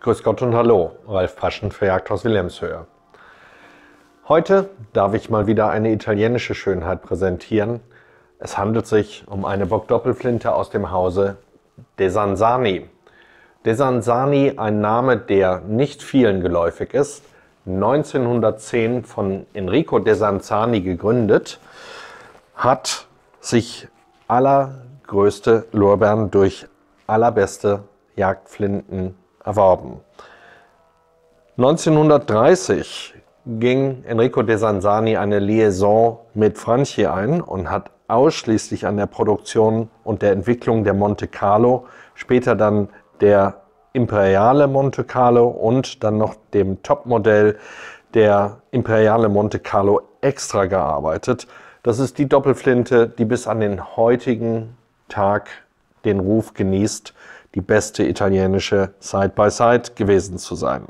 Grüß Gott und Hallo, Ralf Paschen für Jagdhaus Wilhelmshöhe. Heute darf ich mal wieder eine italienische Schönheit präsentieren. Es handelt sich um eine Bockdoppelflinte aus dem Hause Desanzani. Desanzani, ein Name, der nicht vielen geläufig ist, 1910 von Enrico Desanzani gegründet, hat sich allergrößte Lorbeeren durch allerbeste Jagdflinten erworben. 1930 ging Enrico Desanzani eine Liaison mit Franchi ein und hat ausschließlich an der Produktion und der Entwicklung der Monte Carlo, später dann der Imperiale Monte Carlo und dann noch dem Topmodell der Imperiale Monte Carlo Extra gearbeitet. Das ist die Doppelflinte, die bis an den heutigen Tag den Ruf genießt, die beste italienische Side-by-Side gewesen zu sein.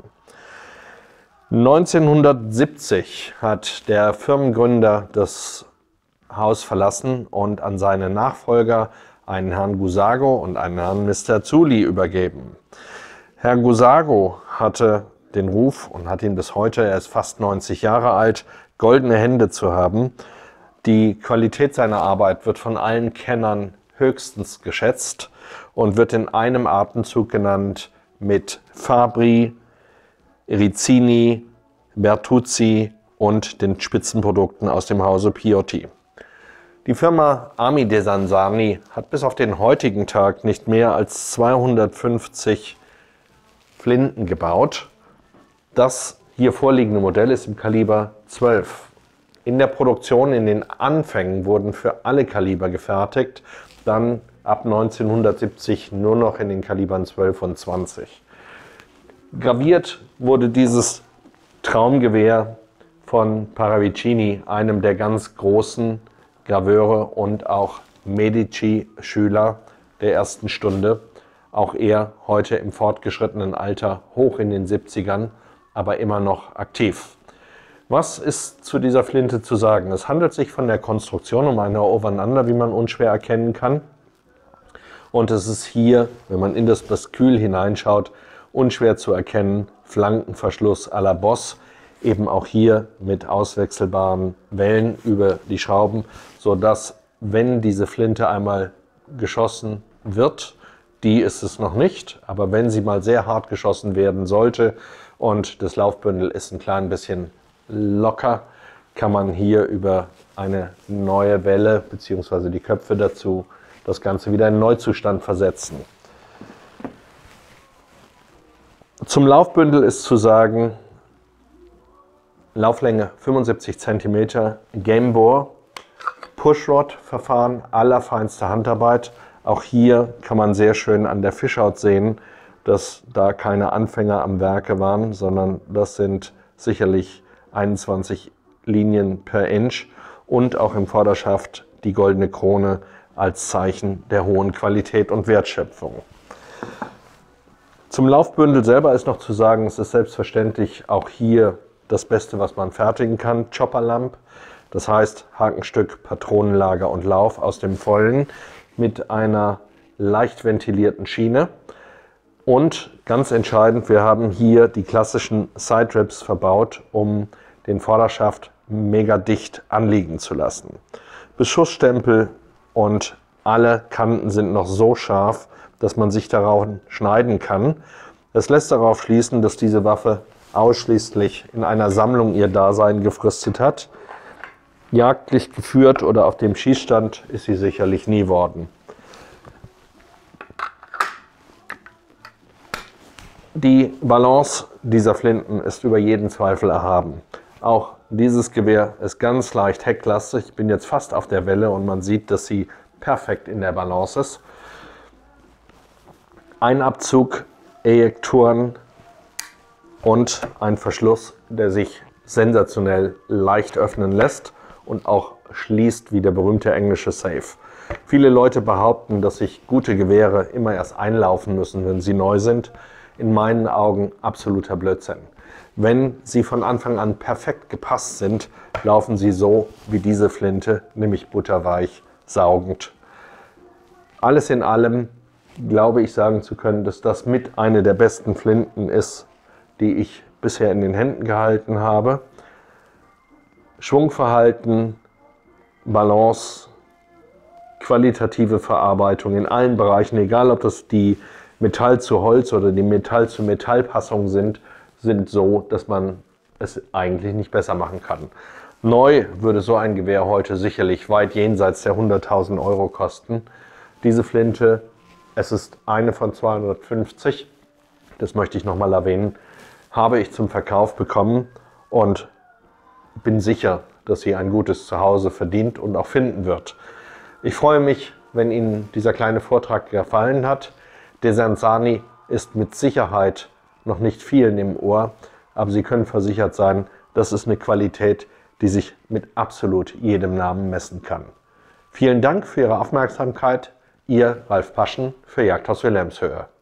1970 hat der Firmengründer das Haus verlassen und an seine Nachfolger einen Herrn Gusago und einen Herrn Mr. Zuli übergeben. Herr Gusago hatte den Ruf und hat ihn bis heute, er ist fast 90 Jahre alt, goldene Hände zu haben. Die Qualität seiner Arbeit wird von allen Kennern höchstens geschätzt und wird in einem Atemzug genannt mit Fabri, Rizzini, Bertuzzi und den Spitzenprodukten aus dem Hause Piotti. Die Firma Ami Desanzani hat bis auf den heutigen Tag nicht mehr als 250 Flinten gebaut. Das hier vorliegende Modell ist im Kaliber 12. In der Produktion in den Anfängen wurden für alle Kaliber gefertigt, dann ab 1970 nur noch in den Kalibern 12 und 20. Graviert wurde dieses Traumgewehr von Paravicini, einem der ganz großen Graveure und auch Medici-Schüler der ersten Stunde. Auch er heute im fortgeschrittenen Alter, hoch in den 70ern, aber immer noch aktiv. Was ist zu dieser Flinte zu sagen? Es handelt sich von der Konstruktion um eine Over-and-Under, wie man unschwer erkennen kann. Und es ist hier, wenn man in das Baskül hineinschaut, unschwer zu erkennen, Flankenverschluss à la Boss, eben auch hier mit auswechselbaren Wellen über die Schrauben, sodass, wenn diese Flinte einmal geschossen wird, die ist es noch nicht, aber wenn sie mal sehr hart geschossen werden sollte und das Laufbündel ist ein klein bisschen locker, kann man hier über eine neue Welle bzw. die Köpfe dazu das Ganze wieder in Neuzustand versetzen. Zum Laufbündel ist zu sagen, Lauflänge 75 cm, Gamebore, Pushrod-Verfahren, allerfeinste Handarbeit. Auch hier kann man sehr schön an der Fischhaut sehen, dass da keine Anfänger am Werke waren, sondern das sind sicherlich 21 Linien per Inch und auch im Vorderschaft die goldene Krone als Zeichen der hohen Qualität und Wertschöpfung. Zum Laufbündel selber ist noch zu sagen, es ist selbstverständlich auch hier das Beste, was man fertigen kann, Chopper-Lamp. Das heißt Hakenstück, Patronenlager und Lauf aus dem Vollen mit einer leicht ventilierten Schiene. Und ganz entscheidend, wir haben hier die klassischen Side-Ribs verbaut, um den Vorderschaft mega dicht anliegen zu lassen. Beschussstempel und alle Kanten sind noch so scharf, dass man sich darauf schneiden kann. Das lässt darauf schließen, dass diese Waffe ausschließlich in einer Sammlung ihr Dasein gefristet hat. Jagdlich geführt oder auf dem Schießstand ist sie sicherlich nie worden. Die Balance dieser Flinten ist über jeden Zweifel erhaben. Auch dieses Gewehr ist ganz leicht hecklastig. Ich bin jetzt fast auf der Welle und man sieht, dass sie perfekt in der Balance ist. Ein Abzug, Ejektoren und ein Verschluss, der sich sensationell leicht öffnen lässt und auch schließt wie der berühmte englische Safe. Viele Leute behaupten, dass sich gute Gewehre immer erst einlaufen müssen, wenn sie neu sind. In meinen Augen absoluter Blödsinn. Wenn sie von Anfang an perfekt gepasst sind, laufen sie so wie diese Flinte, nämlich butterweich, saugend. Alles in allem glaube ich sagen zu können, dass das mit eine der besten Flinten ist, die ich bisher in den Händen gehalten habe. Schwungverhalten, Balance, qualitative Verarbeitung in allen Bereichen, egal ob das die Metall zu Holz oder die Metall zu Metallpassung sind so, dass man es eigentlich nicht besser machen kann. Neu würde so ein Gewehr heute sicherlich weit jenseits der 100.000 Euro kosten. Diese Flinte, es ist eine von 250, das möchte ich nochmal erwähnen, habe ich zum Verkauf bekommen und bin sicher, dass sie ein gutes Zuhause verdient und auch finden wird. Ich freue mich, wenn Ihnen dieser kleine Vortrag gefallen hat. Der Senzani ist mit Sicherheit noch nicht vielen im Ohr, aber Sie können versichert sein, das ist eine Qualität, die sich mit absolut jedem Namen messen kann. Vielen Dank für Ihre Aufmerksamkeit. Ihr Ralf Paschen für Jagdhaus Wilhelmshöhe.